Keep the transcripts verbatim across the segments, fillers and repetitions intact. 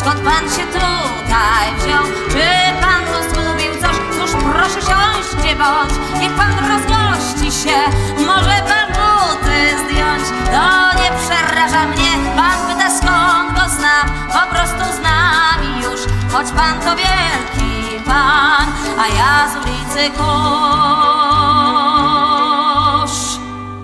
skąd pan się tutaj wziął? Czy pan tu zgubił coś? Cóż, proszę siąść, bądź, niech pan rozgości się. Może pan buty zdjąć? To nie przeraża mnie. Pan pyta, skąd go znam? Po prostu z nami już, choć pan to wielki pan, a ja z ulicy Kusz.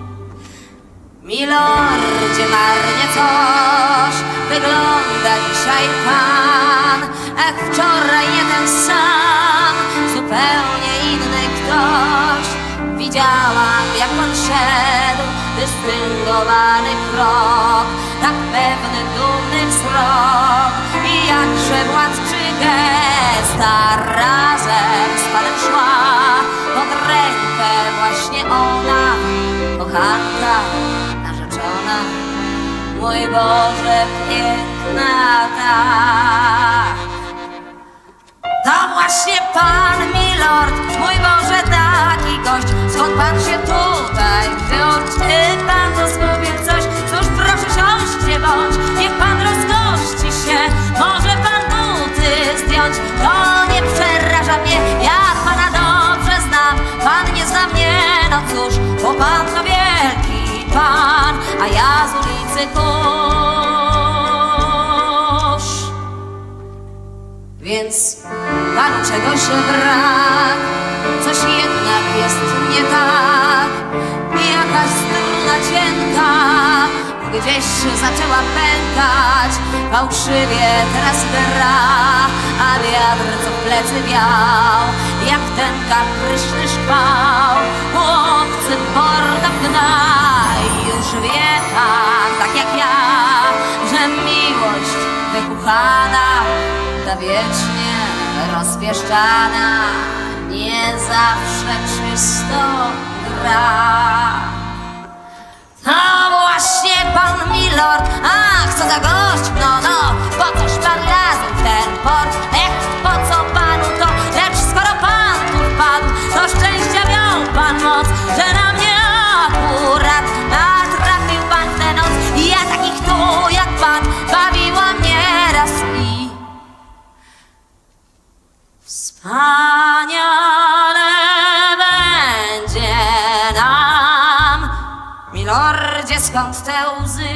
Milordzie, marnie coś wygląda dzisiaj pan, jak wczoraj nie ten sam, zupełnie inny ktoś. Widziałam, jak pan szedł, dystyngowany krok, tak pewny, dumny wzrok i jakże władczy gest, a razem z panem szła pod rękę właśnie ona, kochanka, narzeczona. Mój Boże, piękna tak. To właśnie pan, milord, mój Boże, taki gość. Skąd pan się tutaj wziął? Czy pan to zgubił coś? Cóż, proszę siąść, bądź, niech pan rozgości się. Może pan buty zdjąć? To nie przeraża mnie, ja pana dobrze znam. Pan nie zna mnie, no cóż, bo pan to wielki pan, a ja z ulicy Kusz. Więc panu czegoś brak, coś jednak jest nie tak. Jakaś struna cienka gdzieś zaczęła pękać, fałszywie teraz gra, a wiatr co w plecy wiał, jak ten kapryśny szkwał, chłopcy porta gna. I już wie pan, tak jak ja, że miłość wykuchana, ta wiecznie rozpieszczana, nie zawsze czysto gra. A właśnie pan milord, ach, co za gość, no, no, po coś pan razem w ten port? Ech, po co panu to? Lecz skoro pan tu wpadł, to szczęścia miał pan moc, że na mnie akurat natrafił pan w tę noc. I ja takich tu jak pan bawiła mnie raz i wspaniale będzie nam, milordzie, skąd te łzy?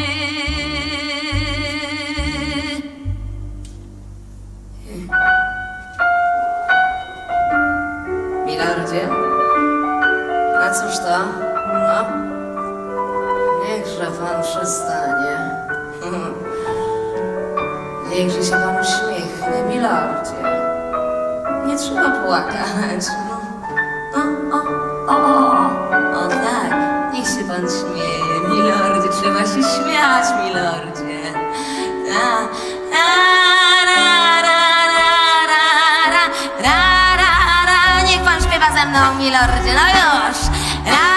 Milordzie, a cóż to? No, niechże pan przestanie. Niechże się pan uśmiechnie, milordzie. Nie trzeba płakać. No, o, o, o, o, o, tak, niech się pan śmieje, milordzie, trzeba się śmiać, milordzie. Ta, ra, ra, ra, ra, ra, ra, ra, ra, niech pan śpiewa ze mną, milordzie, no już. Ra,